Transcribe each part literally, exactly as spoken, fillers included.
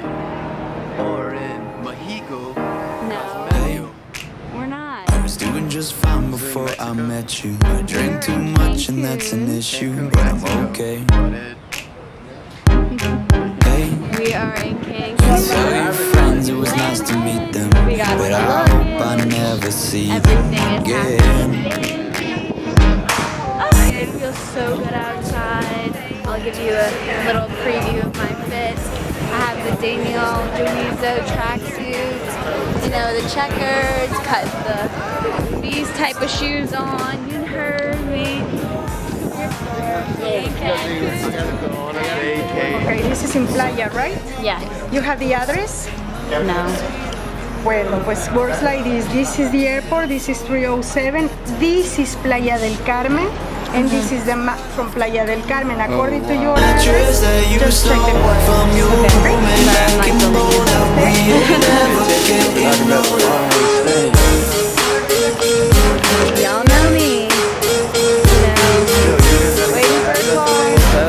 or in Mexico. No, we're not. I was doing just fine before I met you. I drink too much and that's an issue, but I'm okay. Hey, We are in Cancun. tell your friends it was nice to meet them, We got but I hope I never see them Everything is again. Oh, it feels so good outside. I'll give you a little preview of my fit. I have the Daniel Junizo tracksuit, you know, the checkers, cut the these type of shoes on. You heard me. Okay, this is in Playa, right? Yeah. You have the address? No. Well, pues works like this. This is the airport, this is three oh seven. This is Playa del Carmen, and this is the map from Playa del Carmen. According to your address, just check the coordinates. Okay, Y'all know me. You know, waiting for a call.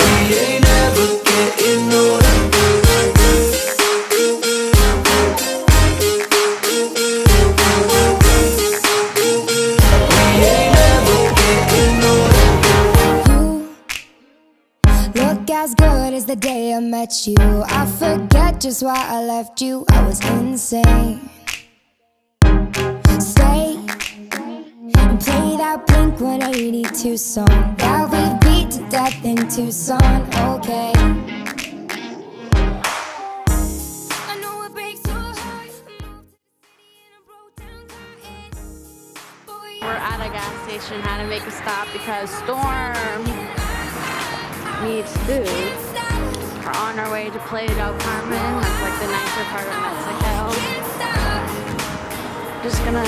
As good as the day I met you, I forget just why I left you. I was insane. Stay and play that Blink one eighty-two song that we beat to death in Tucson. Okay. I know it breaks your heart. We're at a gas station, had to make a stop because Storm needs food. We're on our way to Playa del Carmen. That's like the nicer part of Mexico. Just gonna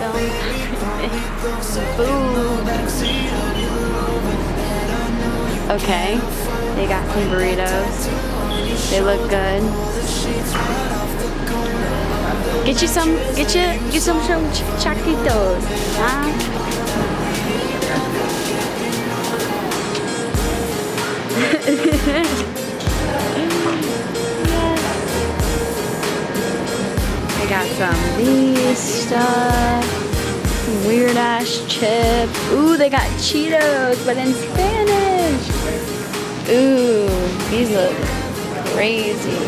film food. Okay, they got some burritos. They look good. Get you some, get you, get some some ch chaquitos, huh? I got some these stuff, some weird ass chip. Ooh, they got Cheetos, but in Spanish. Ooh, these look crazy.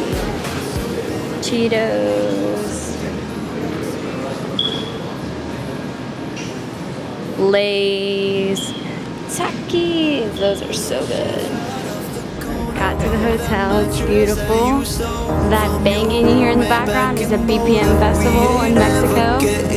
Cheetos. Lay's. Takis. Those are so good. Got to the hotel, it's beautiful. That banging you hear in the background is a B P M festival in Mexico.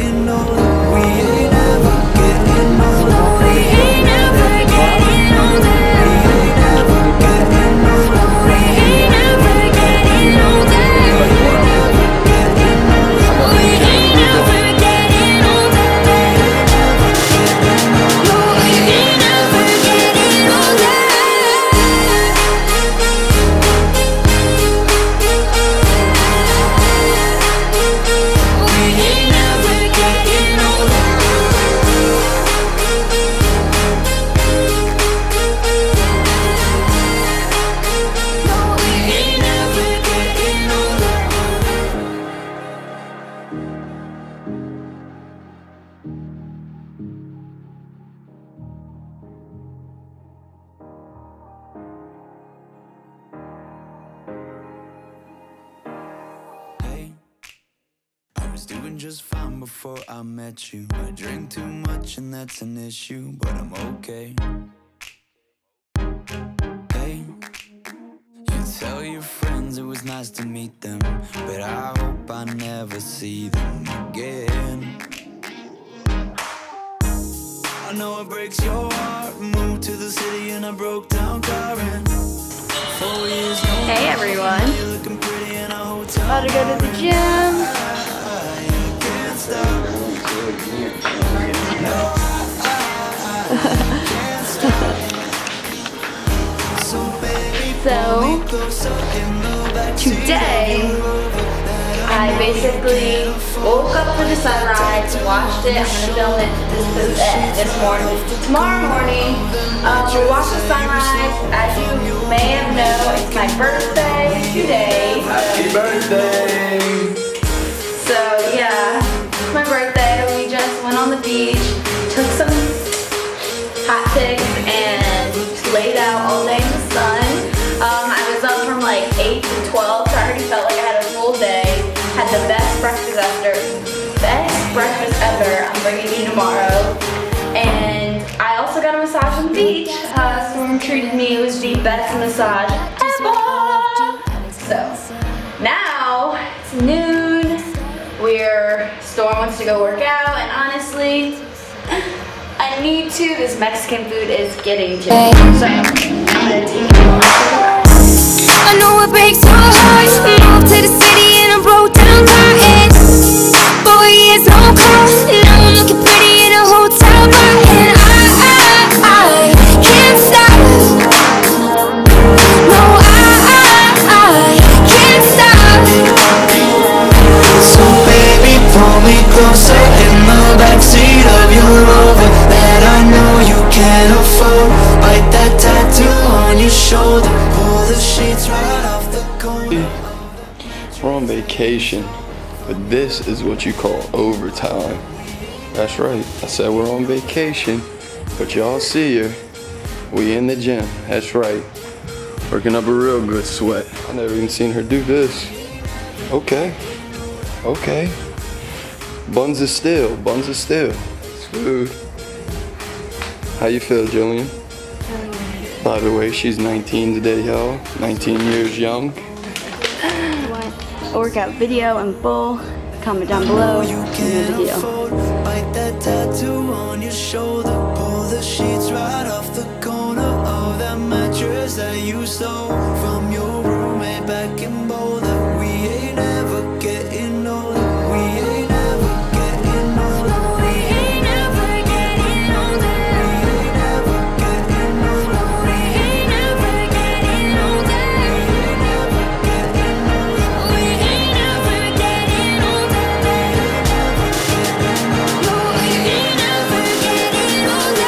Doing just fine before I met you. I drink too much and that's an issue, but I'm okay. Hey, you tell your friends it was nice to meet them, but I hope I never see them again. I know it breaks your heart. Moved to the city and I broke down crying. Four years old. Hey everyone, Looking pretty in a hotel. about to go to the gym. So today I basically woke up for the sunrise, watched it, I'm gonna film it this, this, this morning. Tomorrow morning Um, we'll watch the sunrise. As you may have known, it's my birthday today. Happy birthday! So yeah, it's my birthday. We just went on the beach, took some hot pics, and just laid out all day in the sun. Um, I was up from like eight to twelve, so I already felt like I had a full day. Had the best breakfast ever. Best breakfast ever. I'm bringing you tomorrow. And I also got a massage on the beach. Uh, Storm treated me. It was the best massage ever. So now it's noon. We're Storm wants to go work out, and honestly, I need to. This Mexican food is getting to me. So I'm gonna take it on. I know it breaks your heart. Moved to the city and I broke down crying. Four years, no call. Now I'm looking pretty in a hotel bar. And I, I, I can't stop. No, I, I, I can't stop. So baby, pull me closer in the backseat of your Rover that I know you can't afford. Bite that tattoo on your shoulder. Pull the sheets right off the corner. We're on vacation, but this is what you call overtime. That's right, I said we're on vacation, but y'all see her. We in the gym, that's right. Working up a real good sweat. I never even seen her do this. Okay, okay. Buns is still, buns is still. It's food. How you feel, Gillian? By the way, she's nineteen today, y'all. nineteen years young. A workout video and full. Comment down below. You know the deal. Bite that tattoo on your shoulder. Pull the sheets right off the corner of that mattress that you stole from your roommate back in Boulder. We ain't ever getting older. We ain't ever getting older. We ain't ever getting older. We ain't ever getting older. We ain't ever getting older. We ain't ever getting older. No, we ain't ever getting older.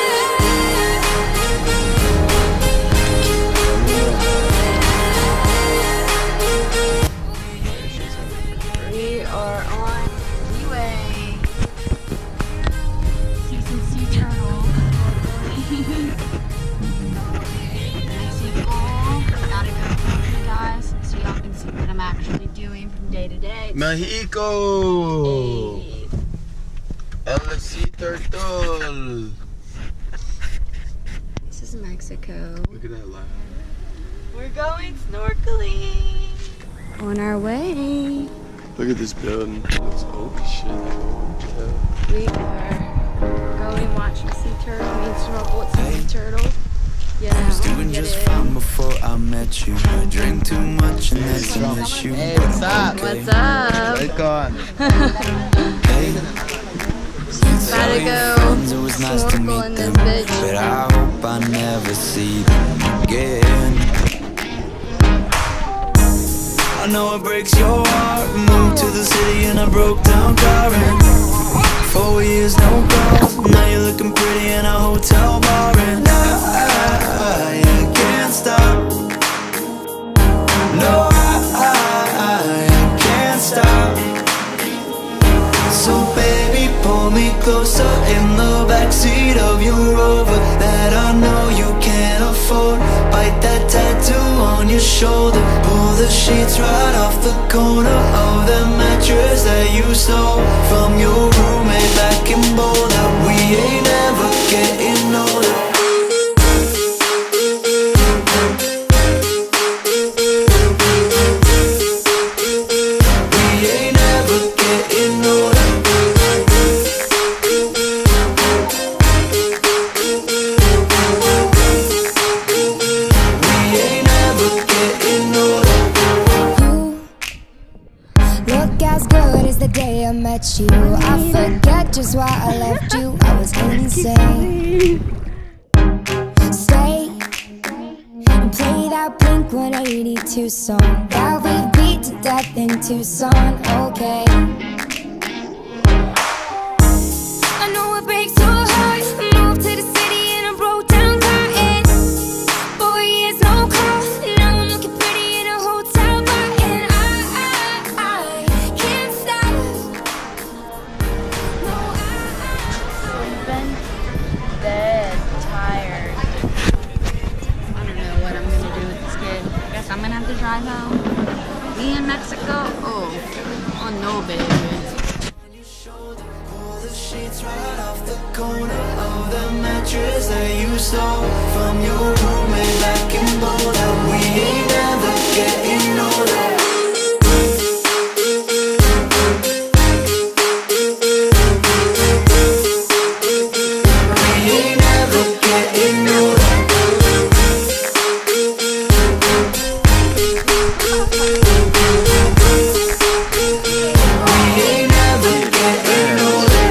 We are on the way. See some sea turtle. Mexico. Gotta go with you guys so y'all can see what I'm actually doing from day to day. Mexico! Hey. El sea turtle! This is Mexico. Look at that line. We're going snorkeling. On our way. Look at this building. It looks old as shit. Yeah. We are going watching sea turtle. I mean snorkel with some sea turtle. Yeah, I was doing get just it. fine before I met you. I drank too much and that's an issue. Hey, what's up? What's up? Welcome. Hey, Gotta go friends, it was nice to snorkel meet in them, this bitch. but I hope I never see them again. I know it breaks your heart. Moved to the city and I broke down crying. Four years, no calls. Now you're looking pretty in a hotel bar. And I, I can't stop. No, I, I, I can't stop. So baby, pull me closer in the backseat of your Rover that I know you can't afford. Bite that tattoo on your shoulder. Pull the sheets right off the corner of that mattress that you stole from your roommate back in Boulder. We ain't ever getting older. We ain't ever getting older. We ain't ever getting older. You look as good as the day I met you. I forget just why I left you. I was insane. Stay and play that Blink one eighty-two song that we beat to death in Tucson. Okay. I know it breaks your heart. Moved to the city and I broke down. drive home? Me in Mexico? Oh, oh no, baby. Sheets right off the corner of the mattress that you stole from your roommate back in Boulder. We ain't never getting older. We ain't never getting older. We ain't never getting older.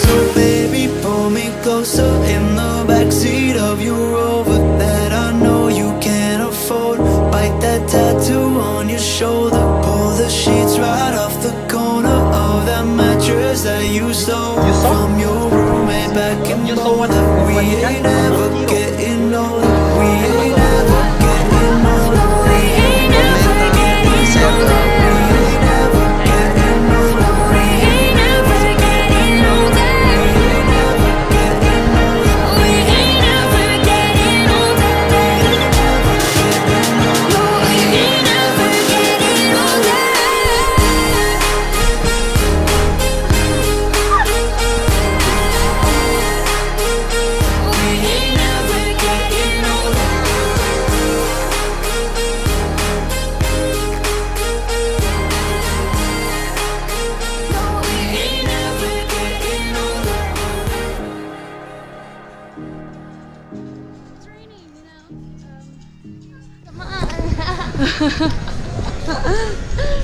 Closer in the backseat of your Rover that I know you can't afford. Bite that tattoo on your shoulder. Pull the sheets right off the corner of that mattress that you stole from your roommate back in Boulder. We ain't never getting older. We ain't never getting older. We ain't never getting older. Come on.